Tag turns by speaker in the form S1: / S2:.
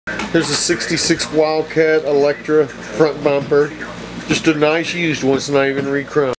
S1: Here's a 66 Wildcat Electra front bumper. Just a nice used one, it's not even re-chrome.